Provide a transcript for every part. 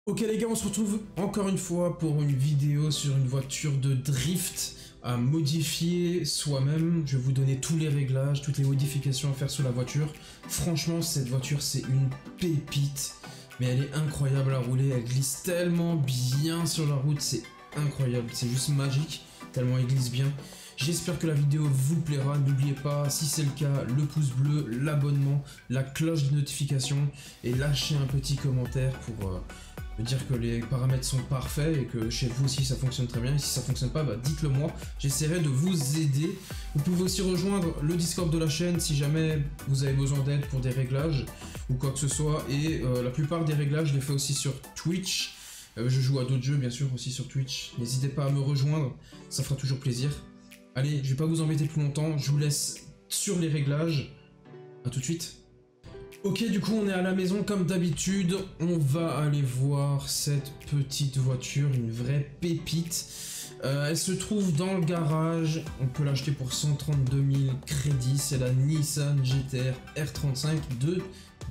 Ok les gars, on se retrouve encore une fois pour une vidéo sur une voiture de drift à modifier soi-même. Je vais vous donner tous les réglages, toutes les modifications à faire sur la voiture. Franchement, cette voiture, c'est une pépite. Mais elle est incroyable à rouler, elle glisse tellement bien sur la route, c'est incroyable. C'est juste magique, tellement elle glisse bien. J'espère que la vidéo vous plaira. N'oubliez pas, si c'est le cas, le pouce bleu, l'abonnement, la cloche de notification et lâchez un petit commentaire pour me dire que les paramètres sont parfaits et que chez vous aussi ça fonctionne très bien. Et si ça fonctionne pas, bah dites-le moi, j'essaierai de vous aider. Vous pouvez aussi rejoindre le Discord de la chaîne si jamais vous avez besoin d'aide pour des réglages ou quoi que ce soit. Et la plupart des réglages, je les fais aussi sur Twitch. Je joue à d'autres jeux bien sûr aussi sur Twitch. N'hésitez pas à me rejoindre, ça fera toujours plaisir. Allez, je vais pas vous embêter plus longtemps, je vous laisse sur les réglages. A tout de suite. Ok, du coup on est à la maison comme d'habitude, on va aller voir cette petite voiture, une vraie pépite. Elle se trouve dans le garage, on peut l'acheter pour 132 000 crédits, c'est la Nissan GT-R R35 de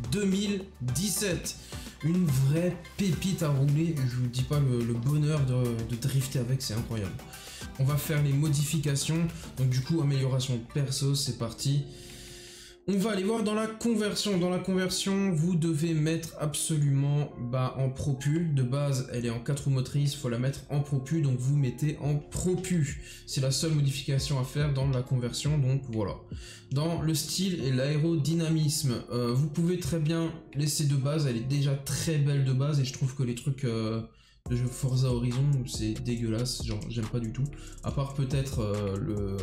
2017. Une vraie pépite à rouler, je vous dis pas le bonheur de drifter avec, c'est incroyable. On va faire les modifications, donc du coup amélioration perso, c'est parti. On va aller voir dans la conversion. Dans la conversion, vous devez mettre absolument en ProPu. De base, elle est en 4 roues motrices, il faut la mettre en ProPu, donc vous mettez en ProPu. C'est la seule modification à faire dans la conversion, donc voilà. Dans le style et l'aérodynamisme, vous pouvez très bien laisser de base, elle est déjà très belle de base, et je trouve que les trucs de jeu Forza Horizon, c'est dégueulasse, genre j'aime pas du tout. À part peut-être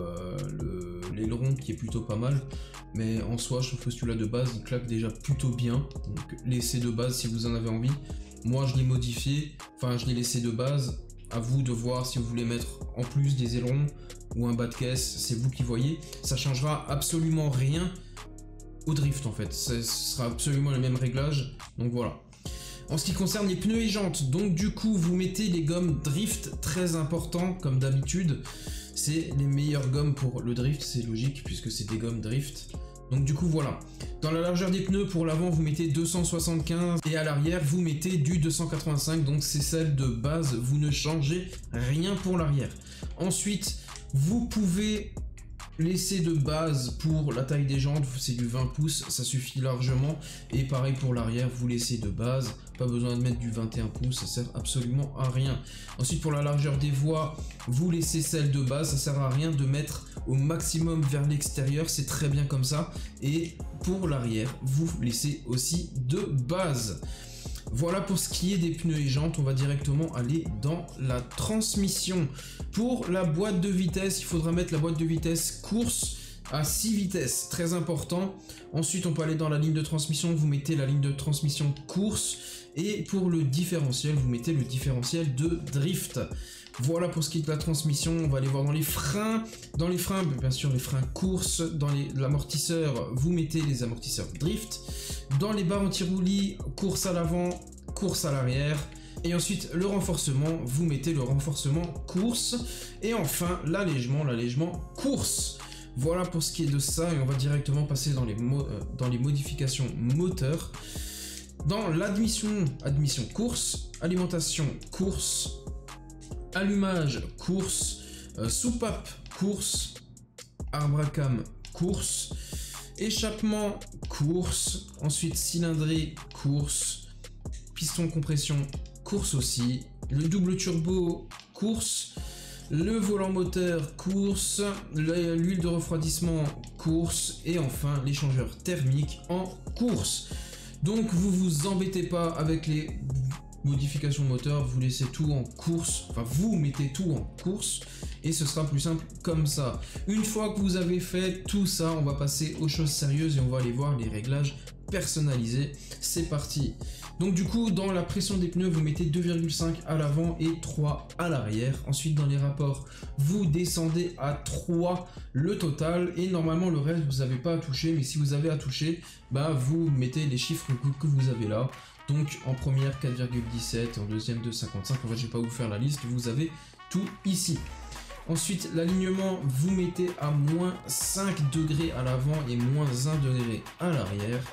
l'aileron qui est plutôt pas mal. Mais en soi, je trouve que celui-là de base, il claque déjà plutôt bien. Donc laissez de base si vous en avez envie. Moi, je l'ai modifié, enfin je l'ai laissé de base. À vous de voir si vous voulez mettre en plus des ailerons ou un bas de caisse, c'est vous qui voyez. Ça changera absolument rien au drift en fait. Ce sera absolument le même réglage. Donc voilà. En ce qui concerne les pneus et jantes, donc du coup vous mettez les gommes drift, très important comme d'habitude. C'est les meilleures gommes pour le drift, c'est logique puisque c'est des gommes drift. Donc du coup voilà. Dans la largeur des pneus, pour l'avant vous mettez 275 et à l'arrière vous mettez du 285, donc c'est celle de base, vous ne changez rien pour l'arrière. Ensuite, vous pouvez laisser de base pour la taille des jantes, c'est du 20 pouces, ça suffit largement. Et pareil pour l'arrière, vous laissez de base, pas besoin de mettre du 21 pouces, ça sert absolument à rien. Ensuite pour la largeur des voies, vous laissez celle de base, ça sert à rien de mettre au maximum vers l'extérieur, c'est très bien comme ça. Et pour l'arrière, vous laissez aussi de base. Voilà pour ce qui est des pneus et jantes, on va directement aller dans la transmission. Pour la boîte de vitesse, il faudra mettre la boîte de vitesse course à 6 vitesses, très important. Ensuite, on peut aller dans la ligne de transmission, vous mettez la ligne de transmission course. Et pour le différentiel, vous mettez le différentiel de drift. Voilà pour ce qui est de la transmission, on va aller voir dans les freins. Dans les freins, bien sûr les freins course. Dans l'amortisseur, vous mettez les amortisseurs drift. Dans les barres anti-roulis, course à l'avant, course à l'arrière. Et ensuite le renforcement, vous mettez le renforcement course. Et enfin l'allègement course. Voilà pour ce qui est de ça, et on va directement passer dans les modifications moteur. Dans l'admission course, alimentation course, allumage course, soupape course, arbre à cam course, échappement course, ensuite cylindrée course, piston compression course aussi, le double turbo course, le volant moteur course, l'huile de refroidissement course, et enfin l'échangeur thermique en course. Donc vous vous embêtez pas avec les modifications moteur, vous laissez tout en course, enfin vous mettez tout en course et ce sera plus simple comme ça. Une fois que vous avez fait tout ça, on va passer aux choses sérieuses et on va aller voir les réglages personnalisés. C'est parti. Donc du coup, dans la pression des pneus, vous mettez 2,5 à l'avant et 3 à l'arrière. Ensuite, dans les rapports, vous descendez à 3 le total. Et normalement, le reste, vous n'avez pas à toucher. Mais si vous avez à toucher, vous mettez les chiffres que vous avez là. Donc en première, 4,17. En deuxième, 2,55. En fait, je ne vais pas vous faire la liste. Vous avez tout ici. Ensuite, l'alignement, vous mettez à moins 5 degrés à l'avant et moins 1 degré à l'arrière.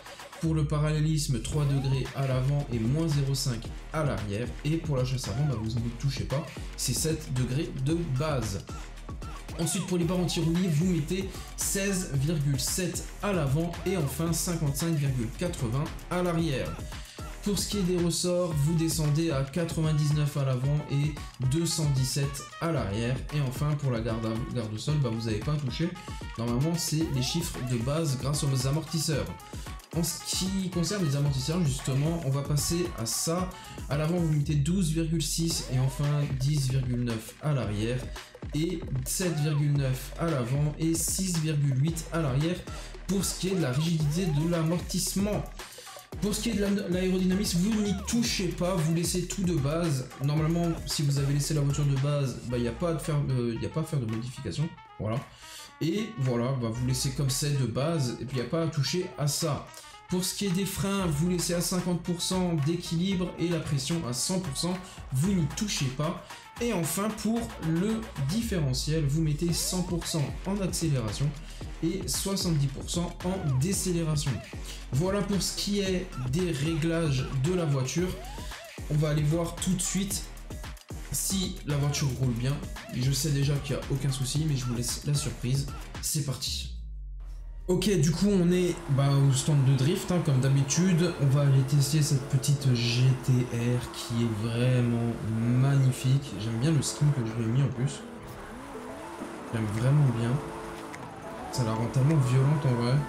Pour le parallélisme, 3 degrés à l'avant et moins 0,5 à l'arrière. Et pour la chasse avant, bah, vous ne touchez pas, c'est 7 degrés de base. Ensuite, pour les barres anti-roulis, vous mettez 16,7 à l'avant et enfin 55,80 à l'arrière. Pour ce qui est des ressorts, vous descendez à 99 à l'avant et 217 à l'arrière. Et enfin, pour la garde au sol, bah, vous n'avez pas touché. Normalement, c'est les chiffres de base grâce aux amortisseurs. En ce qui concerne les amortisseurs, justement, on va passer à ça. À l'avant, vous mettez 12,6 et enfin 10,9 à l'arrière. Et 7,9 à l'avant et 6,8 à l'arrière pour ce qui est de la rigidité de l'amortissement. Pour ce qui est de l'aérodynamisme, vous n'y touchez pas, vous laissez tout de base. Normalement, si vous avez laissé la voiture de base, il n'y a pas à faire de modification. Voilà. Et voilà, bah, vous laissez comme c'est de base, et puis il n'y a pas à toucher à ça. Pour ce qui est des freins, vous laissez à 50% d'équilibre et la pression à 100%, vous n'y touchez pas. Et enfin, pour le différentiel, vous mettez 100% en accélération et 70% en décélération. Voilà pour ce qui est des réglages de la voiture. On va aller voir tout de suite si la voiture roule bien. Je sais déjà qu'il n'y a aucun souci, mais je vous laisse la surprise. C'est parti. Ok, du coup on est au stand de drift, hein, comme d'habitude. On va aller tester cette petite GTR qui est vraiment magnifique. J'aime bien le skin que je lui ai mis en plus. J'aime vraiment bien. Ça la rend tellement violente en vrai.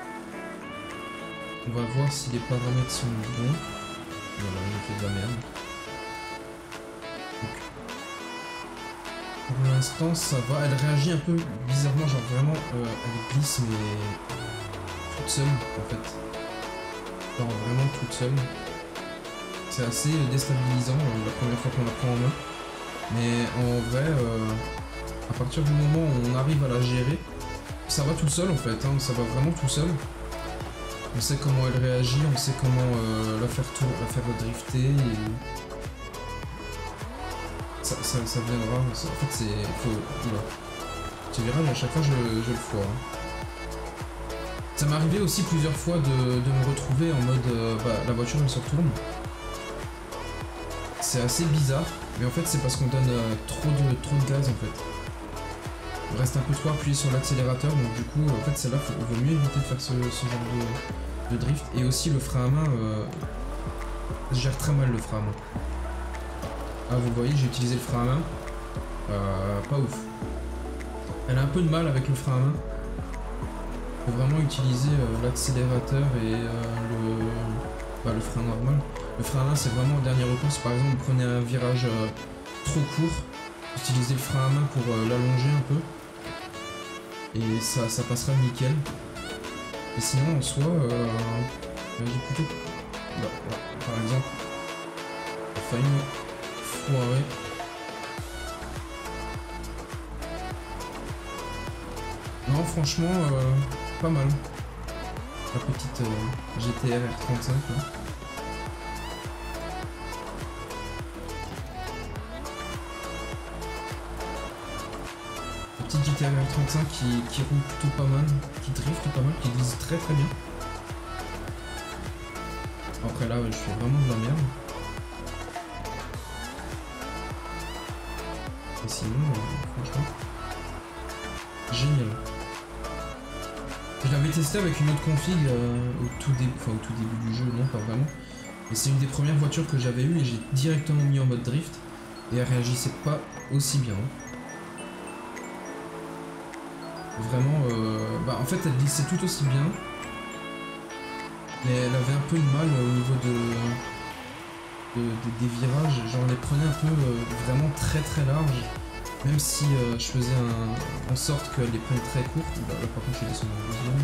On va voir si les paramètres sont bons. Voilà, j'ai fait de la merde. Pour l'instant ça va, elle réagit un peu bizarrement, genre vraiment elle glisse mais toute seule en fait. Genre vraiment toute seule. C'est assez déstabilisant la première fois qu'on la prend en main. Mais en vrai, à partir du moment où on arrive à la gérer, ça va tout seul en fait, hein, ça va vraiment tout seul. On sait comment elle réagit, on sait comment la faire drifter et... Ça viendra, en fait c'est... Tu verras, à chaque fois je le foire. Ça m'est arrivé aussi plusieurs fois de me retrouver en mode la voiture elle se retourne. C'est assez bizarre, mais en fait c'est parce qu'on donne trop de gaz en fait. On reste un peu trop appuyé sur l'accélérateur, donc du coup en fait c'est là qu'il vaut mieux éviter de faire ce genre de drift. Et aussi le frein à main, je gère très mal le frein à main. Ah, vous voyez, j'ai utilisé le frein à main. Pas ouf. Elle a un peu de mal avec le frein à main. Il faut vraiment utiliser l'accélérateur et le frein normal. Le frein à main, c'est vraiment le dernier recours. Si par exemple vous prenez un virage trop court, utilisez le frein à main pour l'allonger un peu. Et ça passera nickel. Et sinon, en soi, j'ai plutôt... Là, par exemple, failli foiré. Non, franchement, pas mal. La petite GTR R35 là. La petite GTR R35 qui roule plutôt pas mal, qui drift pas mal, qui glisse très très bien. Après là, je fais vraiment de la merde. Et sinon, franchement, génial. Je l'avais testé avec une autre config au tout début du jeu, non pas vraiment. Et c'est une des premières voitures que j'avais eues et j'ai directement mis en mode drift. Et elle réagissait pas aussi bien. Vraiment, en fait elle glissait tout aussi bien. Mais elle avait un peu de mal au niveau des virages, genre on les prenait un peu vraiment très très larges, même si je faisais en sorte qu'elle les prenne très courtes. Là par contre je suis descendu en deuxième.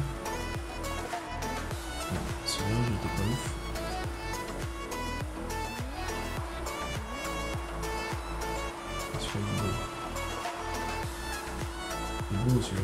Celui-là j'étais pas ouf. Celui-là il est beau. Il est beau celui-là.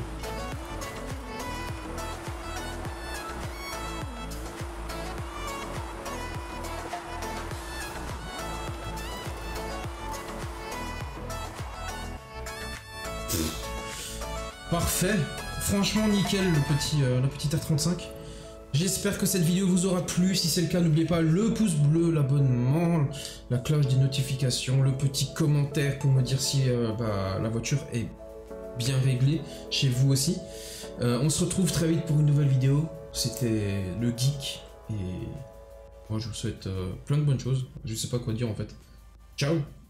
Parfait, franchement nickel la petite R35. J'espère que cette vidéo vous aura plu. Si c'est le cas, n'oubliez pas le pouce bleu, l'abonnement, la cloche des notifications, le petit commentaire pour me dire si la voiture est bien réglée chez vous aussi. On se retrouve très vite pour une nouvelle vidéo. C'était le Geek et moi je vous souhaite plein de bonnes choses. Je sais pas quoi dire en fait. Ciao!